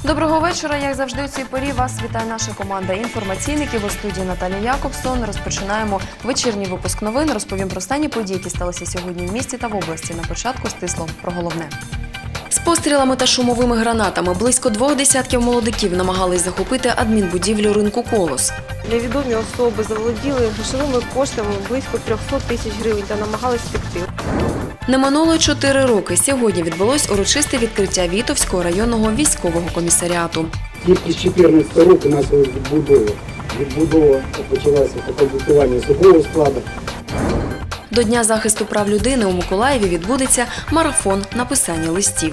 Доброго вечора. Як завжди у цій порі вас вітає наша команда інформаційників. У студії Наталія Якобсон. Розпочинаємо вечірній випуск новин. Розповім про останні події, які сталися сьогодні в місті та в області. На початку стисло про головне. З пострілами та шумовими гранатами близько 2 десятків молодиків намагались захопити адмінбудівлю ринку «Колос». Невідомі особи заволоділи грошовими коштами близько 300 тисяч гривень та намагались втекти. Не минуло 4 роки. Сьогодні відбулось урочисте відкриття Вітовського районного військового комісаріату. Тільки з 2014 року почали відбудову. Відбудова почалася по комплектуванню особового складу. До Дня захисту прав людини у Миколаєві відбудеться марафон написання листів.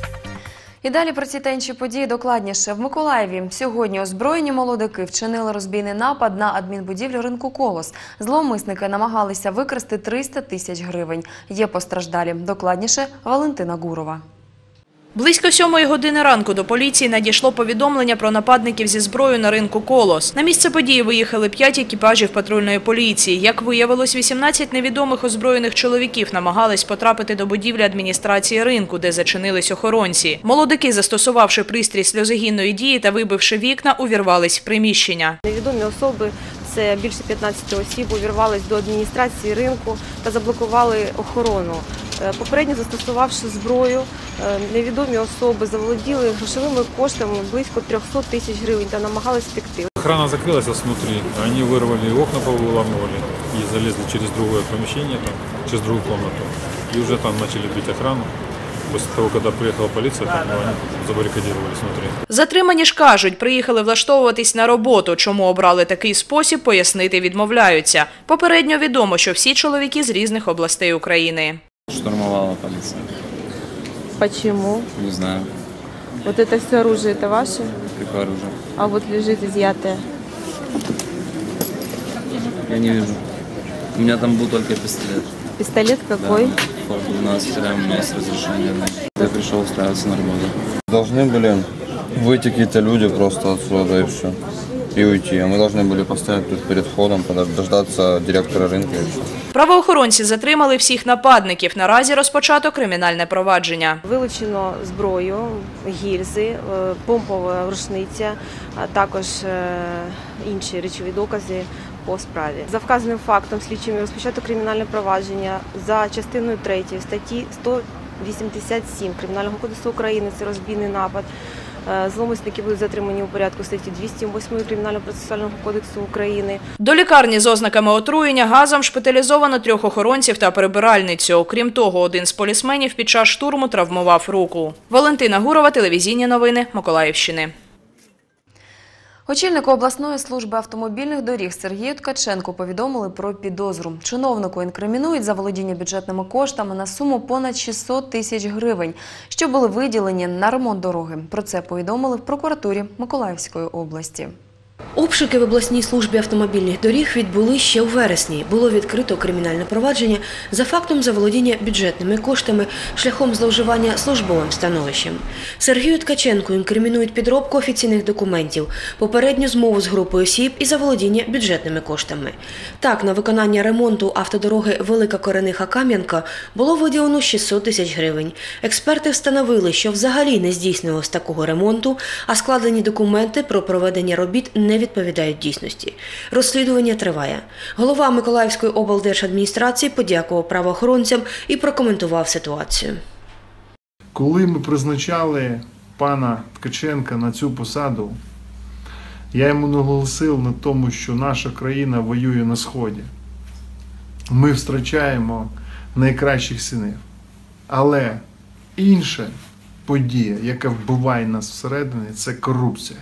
І далі про ці та інші події докладніше. В Миколаєві сьогодні озброєні молодики вчинили розбійний напад на адмінбудівлю ринку «Колос». Зловмисники намагалися викрасти 300 тисяч гривень. Є постраждалі. Докладніше Валентина Гурова. Близько 7 години ранку до поліції надійшло повідомлення про нападників зі зброєю на ринку «Колос». На місце події виїхали 5 екіпажів патрульної поліції. Як виявилось, 18 невідомих озброєних чоловіків намагались потрапити до будівлі адміністрації ринку, де зачинились охоронці. Молодики, застосувавши пристрій сльозогінної дії та вибивши вікна, увірвались в приміщення. Невідомі особи, це більше 15 осіб, увірвались до адміністрації ринку та заблокували охорону. Попередньо застосувавши зброю, невідомі особи заволоділи грошовими коштами близько 300 тисяч гривень та намагались втекти. Охрана закрылась изнутри, они вырвали окна, повыламывали и залезли через другое помещение, через другую комнату. И уже там начали бить охрану. После того, когда приехала полиция, они забаррикадировались внутри. Затримані ж кажуть, приїхали влаштовуватись на роботу. Чому обрали такий спосіб, пояснити відмовляються. Попередньо відомо, що всі чоловіки з різних областей України. Штурмовала полиция. Почему? Не знаю. Вот это все оружие, это ваше? Какое оружие? А вот лежит изъятое. Я не вижу. У меня там был только пистолет. Пистолет какой? Да, Форт 12, у меня есть разрешение. Я пришел устраиваться на работу. Должны были выйти какие-то люди просто отсюда и все. И уйти. А мы должны были поставить тут перед входом, дождаться директора рынка и все. Правоохоронці затримали всіх нападників. Наразі розпочато кримінальне провадження. Вилучено зброю, гільзи, помпова рушниця, а також інші речові докази по справі. За вказаним фактом слідчими розпочато кримінальне провадження за частиною 3 статті 187 Кримінального кодексу України – це розбійний напад. Зловмисники будуть затримані у порядку статті 208 Кримінально-процесуального кодексу України. До лікарні з ознаками отруєння газом шпиталізовано 3 охоронців та прибиральницю. Окрім того, один з полісменів під час штурму травмував руку. Валентина Гурова, телевізійні новини Миколаївщини. Очільнику обласної служби автомобільних доріг Сергію Ткаченку повідомили про підозру. Чиновнику інкримінують заволодіння бюджетними коштами на суму понад 600 тисяч гривень, що були виділені на ремонт дороги. Про це повідомили в прокуратурі Миколаївської області. Обшуки в обласній службі автомобільних доріг відбули ще у вересні. Було відкрито кримінальне провадження за фактом заволодіння бюджетними коштами шляхом зловживання службовим становищем. Сергію Ткаченку інкримінують підробку офіційних документів, попередню змову з групою осіб і заволодіння бюджетними коштами. Так, на виконання ремонту автодороги Велика Корениха-Кам'янка було виділено 600 тисяч гривень. Експерти встановили, що взагалі не здійснювалось такого ремонту, а складені документи про проведення робіт не відповідають дійсності. Розслідування триває. Голова Миколаївської облдержадміністрації подякував правоохоронцям і прокоментував ситуацію. Коли ми призначали пана Ткаченка на цю посаду, я йому наголосив на тому, що наша країна воює на Сході. Ми втрачаємо найкращих синів. Але інша подія, яка вбиває нас всередині, це корупція.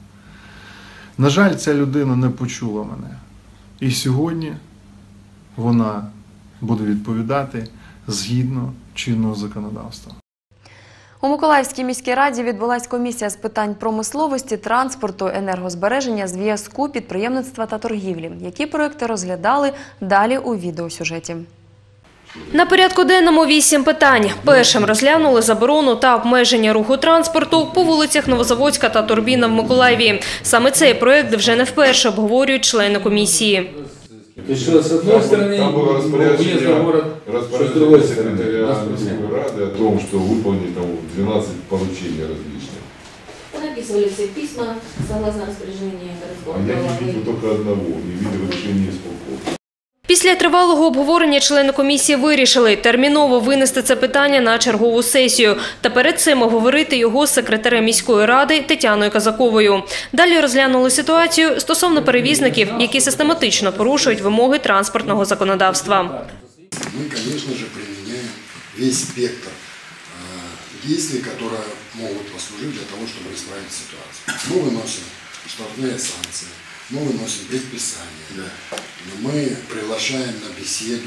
На жаль, ця людина не почула мене. І сьогодні вона буде відповідати згідно чинного законодавства. У Миколаївській міській раді відбулась комісія з питань промисловості, транспорту, енергозбереження, зв'язку, підприємництва та торгівлі. Які проекти розглядали, далі у відеосюжеті. На порядку денному 8 питань. Першим розглянули заборону та обмеження руху транспорту по вулицях Новозаводська та Турбіна в Миколаєві. Саме цей проект вже не вперше обговорюють члени комісії. Еще с одной стороны, там было распоряжение секретаря Ради о том, что выполнить 12 поручений различных. написывали все письма согласно распоряжению городского А я не главы. видел только одного, не видел решения исполкома. Після тривалого обговорення члени комісії вирішили терміново винести це питання на чергову сесію та перед цим обговорити його з секретарем міської ради Тетяною Казаковою. Далі розглянули ситуацію стосовно перевізників, які систематично порушують вимоги транспортного законодавства. Мы, конечно же, применяем весь спектр действий, которые могут послужить для того, чтобы исправить ситуацию. Мы выносим штрафные санкции, мы выносим предписания, мы приглашаем на беседу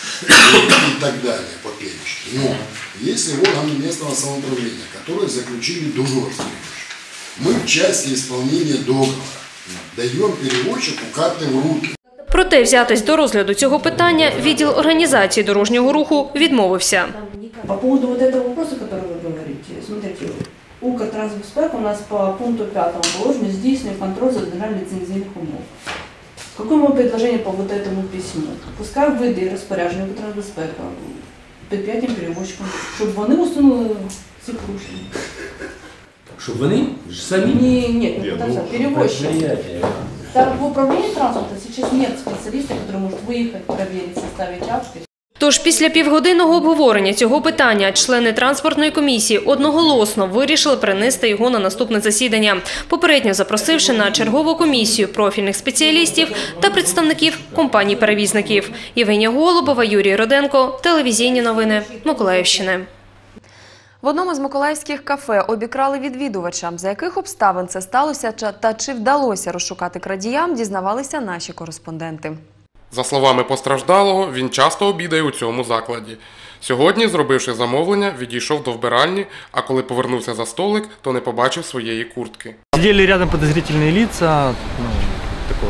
и так далее по перечню. Но если органы местного самоуправления, которые заключили договор с перевозчиком, мы в части исполнения договора даем перевозчику карты в руки. Проте взятись до розгляду цього питання відділ організації дорожнього руху відмовився. По поводу вот этого вопроса, который вы говорите, смотрите, Укртрансбезпека у нас по пункту 5 положено здійснює контроль за додержанням ліцензійних умов. Какое мое предложение по вот этому письму? Пускай вийде розпорядження Укртрансбезпека підприємцям перевозчикам, щоб вони усунули ці порушення. Щоб вони самі? Нет, перевозчик. Так, в управлении транспорта сейчас нет специалиста, который может выехать, проверить, составить акты. Тож після півгодинного обговорення цього питання члени транспортної комісії одноголосно вирішили перенести його на наступне засідання, попередньо запросивши на чергову комісію профільних спеціалістів та представників компаній-перевізників. Євгенія Голубова, Юрій Роденко, телевізійні новини Миколаївщини. В одному з миколаївських кафе обікрали відвідувача. За яких обставин це сталося та чи вдалося розшукати крадіям, дізнавалися наші кореспонденти. За словами постраждалого, він часто обідає у цьому закладі. Сьогодні, зробивши замовлення, відійшов до вбиральні, а коли повернувся за столик, то не побачив своєї куртки. Сидели рядом подозрительные лица, такого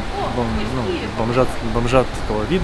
бомжатского вида,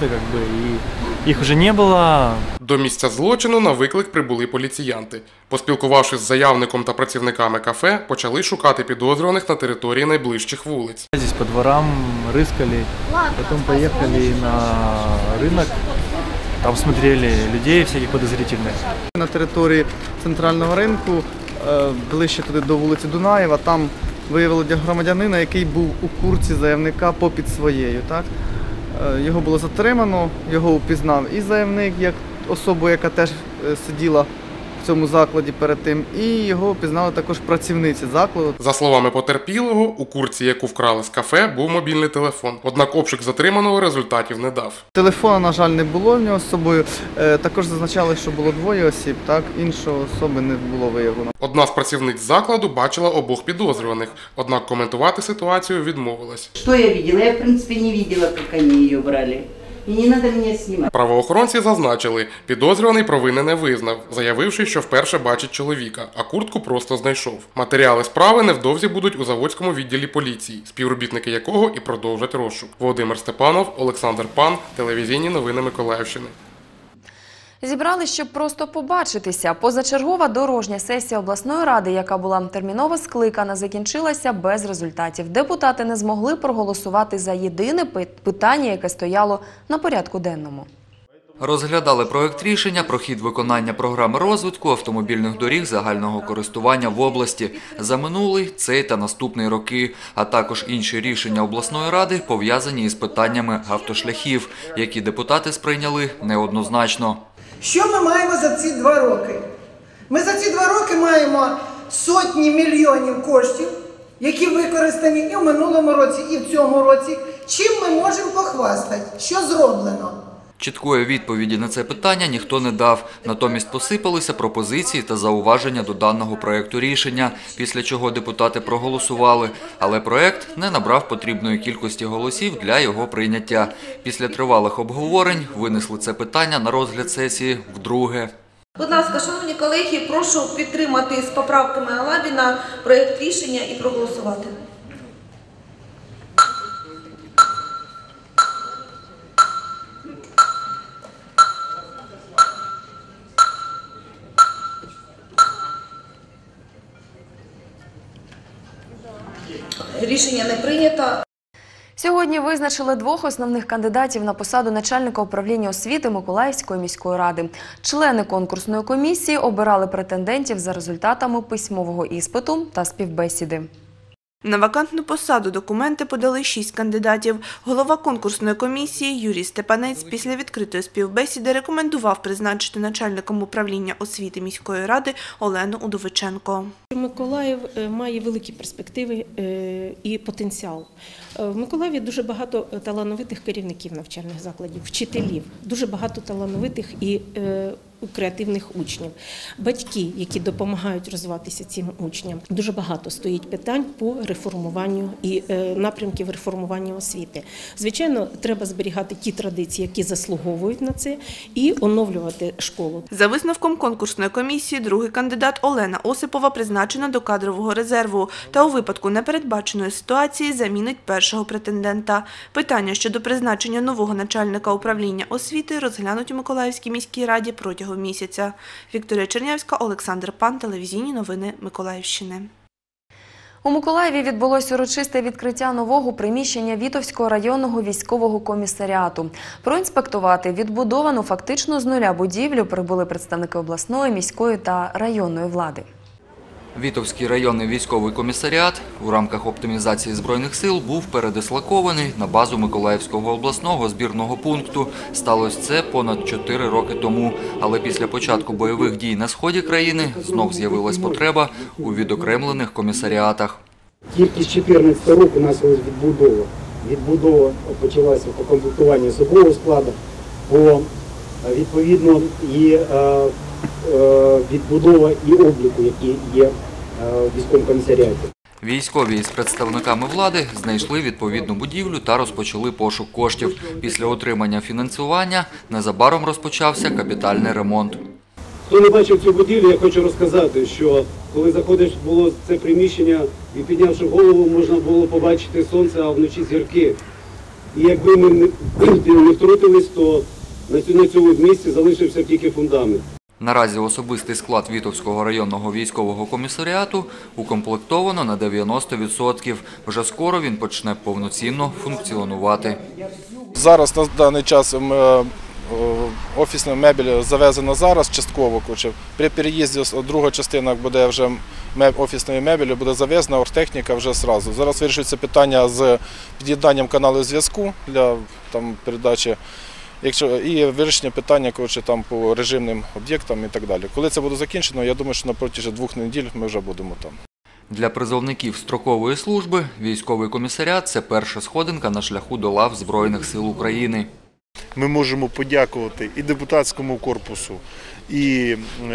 и их уже не было. До місця злочину на виклик прибули поліціянти. Поспілкувавшись з заявником та працівниками кафе, почали шукати підозрюваних на території найближчих вулиць. Здесь по дворам рыскали, потом поехали на рынок, там смотрели людей всяких подозрительных. На території центрального ринку, ближче туди до вулиці Дунаєва, там виявили громадянина, який був у куртці заявника попід своєю. Так? Його було затримано, його упізнав і заявник, як особу, яка теж сиділа в цьому закладі перед тим, і його впізнали також працівниці закладу. За словами потерпілого, у куртці, яку вкрали з кафе, був мобільний телефон. Однак обшук затриманого результатів не дав. Телефона, на жаль, не було в нього з собою. Також зазначали, що було двоє осіб, так? Іншої особи не було виявлено. Одна з працівниць закладу бачила обох підозрюваних, однак коментувати ситуацію відмовилась. Що я бачила? Я, в принципі, не бачила, як вони її брали. І не треба мене знімати. Правоохоронці зазначили, підозрюваний провини не визнав, заявивши, що вперше бачить чоловіка, а куртку просто знайшов. Матеріали справи невдовзі будуть у Заводському відділі поліції, співробітники якого і продовжать розшук. Володимир Степанов, Олександр Пан, телевізійні новини Миколаївщини. Зібрали, щоб просто побачитися. Позачергова дорожня сесія обласної ради, яка була терміново скликана, закінчилася без результатів. Депутати не змогли проголосувати за єдине питання, яке стояло на порядку денному. Розглядали проект рішення про хід виконання програми розвитку автомобільних доріг загального користування в області за минулий, цей та наступний роки, а також інші рішення обласної ради, пов'язані із питаннями автошляхів, які депутати сприйняли неоднозначно. Що ми маємо за ці 2 роки? Ми за ці 2 роки маємо сотні мільйонів коштів, які використані і в минулому році, і в цьому році. Чим ми можемо похвастати? Що зроблено? Чіткої відповіді на це питання ніхто не дав, натомість посипалися пропозиції та зауваження до даного проєкту рішення, після чого депутати проголосували, але проєкт не набрав потрібної кількості голосів для його прийняття. Після тривалих обговорень винесли це питання на розгляд сесії вдруге. Будь ласка, шановні колеги, прошу підтримати з поправками Алабіна проєкт рішення і проголосувати. Рішення не прийнято. Сьогодні визначили двох основних кандидатів на посаду начальника управління освіти Миколаївської міської ради. Члени конкурсної комісії обирали претендентів за результатами письмового іспиту та співбесіди. На вакантну посаду документи подали 6 кандидатів. Голова конкурсної комісії Юрій Степанець після відкритої співбесіди рекомендував призначити начальником управління освіти міської ради Олену Удовиченко. Миколаїв має великі перспективи і потенціал. В Миколаєві дуже багато талановитих керівників навчальних закладів, вчителів, дуже багато талановитих і креативних учнів, батьки, які допомагають розвиватися цим учням. Дуже багато стоїть питань по реформуванню і напрямків реформування освіти. Звичайно, треба зберігати ті традиції, які заслуговують на це, і оновлювати школу. За висновком конкурсної комісії, другий кандидат Олена Осипова призначена до кадрового резерву та у випадку непередбаченої ситуації замінить першого претендента. Питання щодо призначення нового начальника управління освіти розглянуть у Миколаївській міській раді протягом місяця. Вікторія Чернявська, Олександр Пан, телевізійні новини Миколаївщини. У Миколаєві відбулось урочисте відкриття нового приміщення Вітовського районного військового комісаріату. Проінспектувати відбудовану фактично з нуля будівлю прибули представники обласної, міської та районної влади. Вітовський районний військовий комісаріат у рамках оптимізації Збройних сил був передислокований на базу Миколаївського обласного збірного пункту. Сталося це понад 4 роки тому. Але після початку бойових дій на сході країни знов з'явилась потреба у відокремлених комісаріатах. Тільки з 2014 року у нас ось відбудова. Відбудова почалася по комплектуванню особового складу, по відповідно і відбудова і обліку, які є в військовому комісаріаті. Військові із представниками влади знайшли відповідну будівлю та розпочали пошук коштів. Після отримання фінансування незабаром розпочався капітальний ремонт. Хто не бачив цю будівлю, я хочу розказати, що коли заходиш було це приміщення і піднявши голову, можна було побачити сонце, а вночі зірки. І якби ми не втрутились, то на цьому місці залишився тільки фундамент. Наразі особистий склад Вітовського районного військового комісаріату укомплектовано на 90%. Вже скоро він почне повноцінно функціонувати. Зараз на даний час офісна мебель завезена зараз частково. При переїзді друга частина буде вже офісної мебелі, буде завезена оргтехніка вже одразу. Зараз вирішується питання з під'єднанням каналу зв'язку для передачі. І вирішення питання по режимним об'єктам і так далі. Коли це буде закінчено, я думаю, що на протязі 2 неділь ми вже будемо там. Для призовників строкової служби військовий комісаріат – це перша сходинка на шляху до лав Збройних сил України. Ми можемо подякувати і депутатському корпусу, і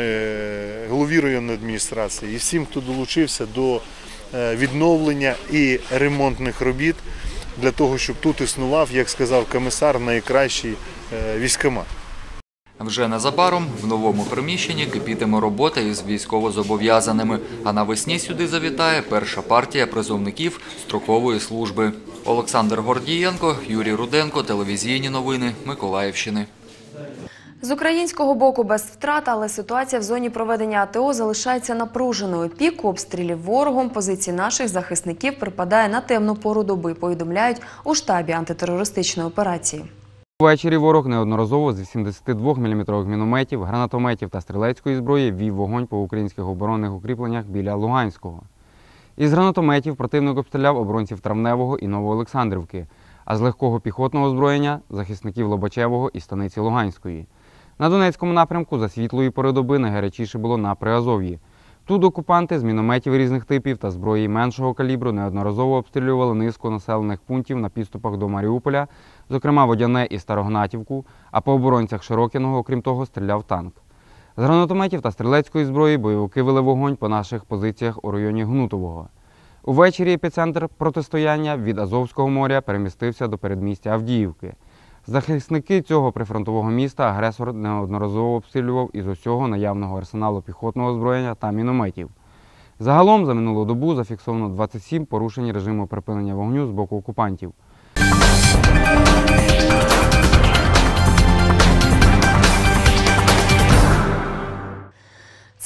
голові районної адміністрації, і всім, хто долучився до відновлення і ремонтних робіт, для того, щоб тут існував, як сказав комісар, найкращий військкомат. Вже незабаром в новому приміщенні кипітиме робота із військовозобов'язаними, а навесні сюди завітає перша партія призовників строкової служби. Олександр Гордієнко, Юрій Руденко, телевізійні новини Миколаївщини. З українського боку без втрат, але ситуація в зоні проведення АТО залишається напруженою. Пік обстрілів ворогом позицій наших захисників припадає на темну пору доби, повідомляють у штабі антитерористичної операції. Ввечері ворог неодноразово з 72 мм мінометів, гранатометів та стрілецької зброї вів вогонь по українських оборонних укріпленнях біля Луганського. Із гранатометів противник обстріляв оборонців Травневого і Новоолександрівки, а з легкого піхотного озброєння – захисників Лобачевого і станиці Луганської. На Донецькому напрямку за світлої пори доби найгарячіше було на Приазов'ї. Тут окупанти з мінометів різних типів та зброї меншого калібру неодноразово обстрілювали низку населених пунктів на підступах до Маріуполя, зокрема Водяне і Старогнатівку, а по оборонцях Широкіного, окрім того, стріляв танк. З гранатометів та стрілецької зброї бойовики вели вогонь по наших позиціях у районі Гнутового. Увечері епіцентр протистояння від Азовського моря перемістився до передмістя Авдіївки. Захисники цього прифронтового міста агресор неодноразово обстрілював із усього наявного арсеналу піхотного озброєння та мінометів. Загалом за минулу добу зафіксовано 27 порушень режиму припинення вогню з боку окупантів.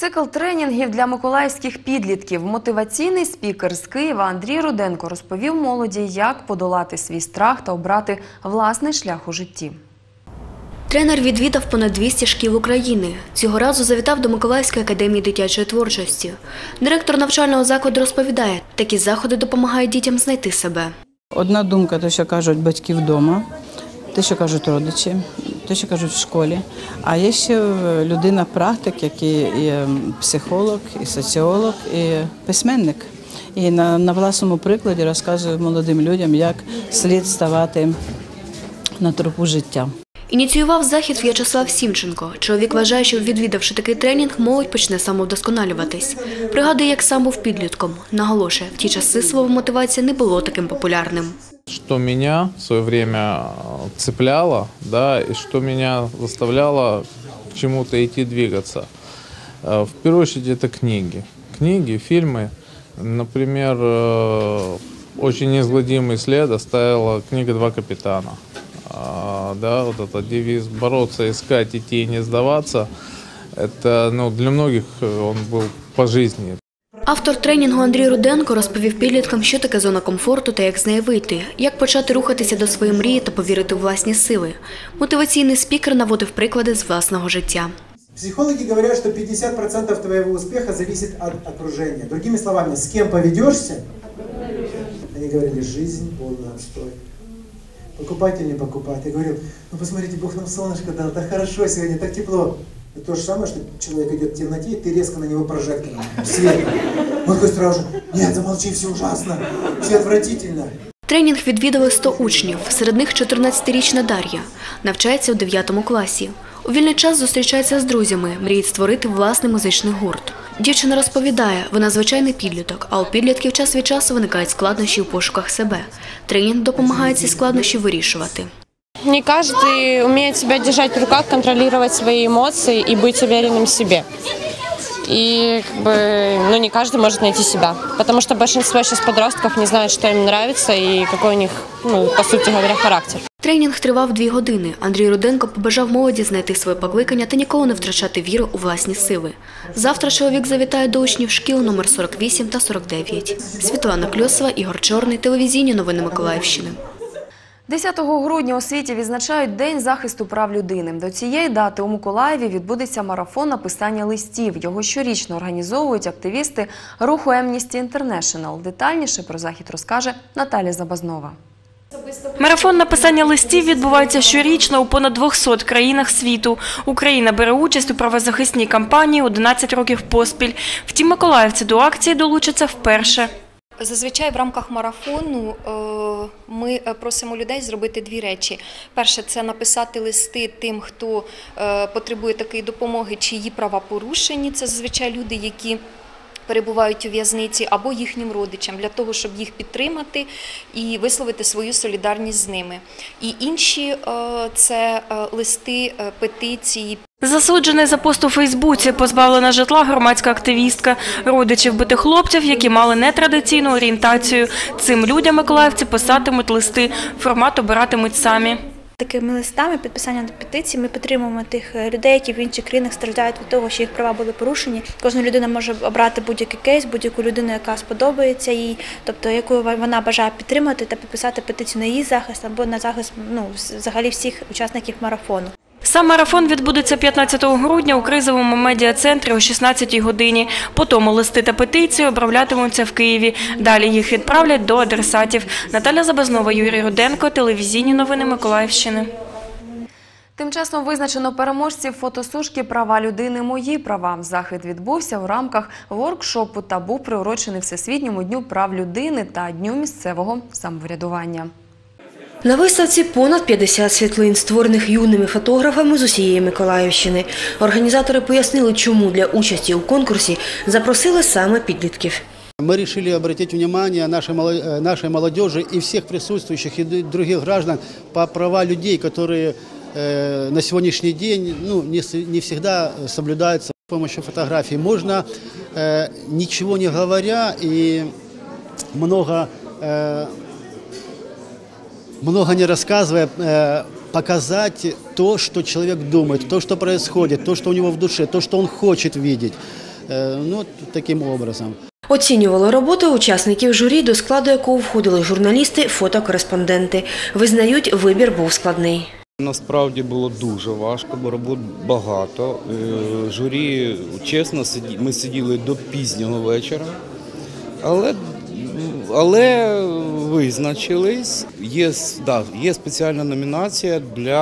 Цикл тренінгів для миколаївських підлітків. Мотиваційний спікер з Києва Андрій Руденко розповів молоді, як подолати свій страх та обрати власний шлях у житті. Тренер відвідав понад 200 шкіл України. Цього разу завітав до Миколаївської академії дитячої творчості. Директор навчального закладу розповідає, такі заходи допомагають дітям знайти себе. Одна думка – те, що кажуть батьки вдома, те, що кажуть родичі, те, що кажуть в школі. А є ще людина-практик, який і психолог, і соціолог, і письменник. І на власному прикладі розказує молодим людям, як слід ставати на тропу життя. Ініціював захід В'ячеслав Сімченко. Чоловік вважає, що відвідавши такий тренінг, молодь почне самовдосконалюватись. Пригадує, як сам був підлітком. Наголошує, в ті часи слово «мотивація» не було таким популярним. Что меня в свое время цепляло, да, и что меня заставляло к чему-то идти двигаться. В первую очередь это книги. Книги, фильмы. Например, очень неизгладимый след оставила книга «Два капитана». Да, вот этот девиз «бороться, искать, идти и не сдаваться». Это, для многих он был по жизни. Автор тренінгу Андрій Руденко розповів підліткам, що таке зона комфорту та як з неї вийти, як почати рухатися до своєї мрії та повірити у власні сили. Мотиваційний спікер наводив приклади з власного життя. Психологи говорят, что 50% твоего успеха зависит от окружения. Другими словами, с кем поведешься, они говорили, жизнь полный отстой. Покупать или не покупать. Я говорил, посмотрите, Бог нам солнышко дал, так хорошо сегодня, так тепло. Это то же самое, что человек идет в темноте, и ты резко на него прожектором свет. Он такой сразу же, нет, замолчи, все ужасно, все отвратительно. Тренінг відвідали 100 учнів, серед них 14-річна Дар'я. Навчається у 9 класі. У вільний час зустрічається з друзями, мріють створити власний музичний гурт. Дівчина розповідає, вона звичайний підліток, а у підлітків час від часу виникають складнощі у пошуках себе. Тренінг допомагає ці складнощі вирішувати. Не каждый умеет себя держать в руках, контролировать свои эмоции и быть уверенным в себе. И не каждый может найти себя, потому что большинство сейчас подростков не знают, что им нравится и какой у них, по сути говоря, характер. Тренінг тривав 2 години. Андрій Руденко побажав молоді знайти своє покликання та ніколи не втрачати віру у власні сили. Завтра чоловік завітає до учнів шкіл номер 48 та 49. Світлана Кльосова, Ігор Чорний, телевізійні новини Миколаївщини. 10 грудня у світі відзначають День захисту прав людини. До цієї дати у Миколаєві відбудеться марафон написання листів. Його щорічно організовують активісти руху Amnesty International. Детальніше про захід розкаже Наталя Забазнова. Марафон написання листів відбувається щорічно у понад 200 країнах світу. Україна бере участь у правозахисній кампанії 11 років поспіль. Втім, миколаївці до акції долучаться вперше. Зазвичай в рамках марафону ми просимо людей зробити 2 речі. Перше – це написати листи тим, хто потребує такої допомоги, чиї права порушені. Це зазвичай люди, які перебувають у в'язниці, або їхнім родичам, для того, щоб їх підтримати і висловити свою солідарність з ними. І інші – це листи, петиції. Засуджений за пост у Фейсбуці, позбавлена житла громадська активістка, родичів битих хлопців, які мали нетрадиційну орієнтацію. Цим людям миколаївці писатимуть листи, формат обиратимуть самі. Такими листами, підписанням до петиції, ми підтримуємо тих людей, які в інших країнах страждають від того, що їх права були порушені. Кожна людина може обрати будь-який кейс, будь-яку людину, яка сподобається їй, тобто яку вона бажає підтримати та підписати петицію на її захист або на захист взагалі всіх учасників марафону. Сам марафон відбудеться 15 грудня у кризовому медіа-центрі о 16-й годині. Потім листи та петиції оброблятимуться в Києві. Далі їх відправлять до адресатів. Наталя Забазнова, Юрій Руденко, телевізійні новини Миколаївщини. Тим часом визначено переможців фотосушки «Права людини. Мої права». Захід відбувся у рамках воркшопу та був приурочений Всесвітньому дню прав людини та Дню місцевого самоврядування. На виставці понад 50 світлин, створених юними фотографами з усієї Миколаївщини. Організатори пояснили, чому для участі у конкурсі запросили саме підлітків. Мы решили обратить внимание нашей молодежи и всех присутствующих, и других граждан по права людей, которые на сегодняшний день не всегда соблюдаются. С помощью фотографий можно, ничего не говоря и много не рассказывая, показать то, что человек думает, то, что происходит, то, что у него в душе, то, что он хочет видеть. Ну, таким образом. Оцінювали роботу учасників журі, до складу якого входили журналісти, фотокореспонденти. Визнають, вибір був складний. Насправді було дуже важко, бо робот багато. Журі, чесно, ми сиділи до пізнього вечора, але визначились. Є спеціальна номінація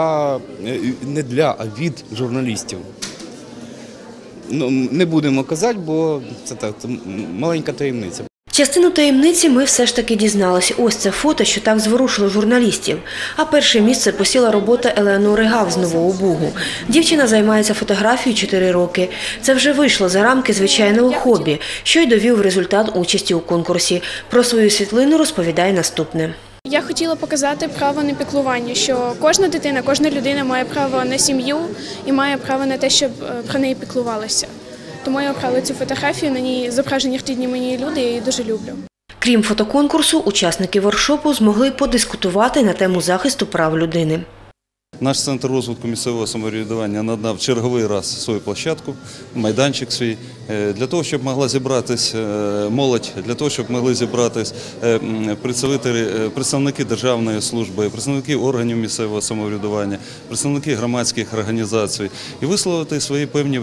а від журналістів. Ну, не будемо казати, бо це маленька таємниця. Частину таємниці ми все ж таки дізналися. Ось це фото, що так зворушило журналістів. А перше місце посіла робота Елеонори Гав з Нового Бугу. Дівчина займається фотографією 4 роки. Це вже вийшло за рамки звичайного хобі, що й довів результат участі у конкурсі. Про свою світлину розповідає наступне. Я хотіла показати право на піклування, що кожна дитина, кожна людина має право на сім'ю і має право на те, щоб про неї піклувалися. Тому я обрала цю фотографію, на ній зображені рідні мені люди, я її дуже люблю. Крім фотоконкурсу, учасники воркшопу змогли подискутувати на тему захисту прав людини. Наш центр розвитку місцевого самоврядування надав черговий раз свою площадку, майданчик свій, для того, щоб могла зібратись молодь, для того, щоб могли зібратись представники державної служби, представники органів місцевого самоврядування, представники громадських організацій і висловити свої певні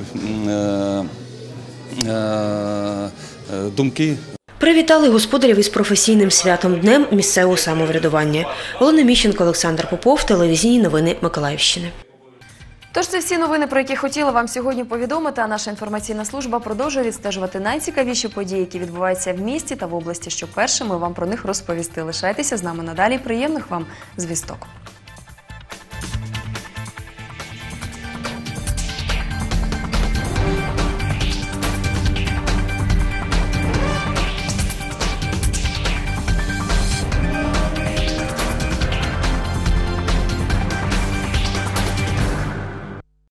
думки. Привітали господарів із професійним святом – Днем місцевого самоврядування. Олена Міщенко, Олександр Попов, телевізійні новини Миколаївщини. Тож це всі новини, про які хотіла вам сьогодні повідомити, а наша інформаційна служба продовжує відстежувати найцікавіші події, які відбуваються в місті та в області, щоб першими вам про них розповісти. Лишайтеся з нами надалі. Приємних вам звісток.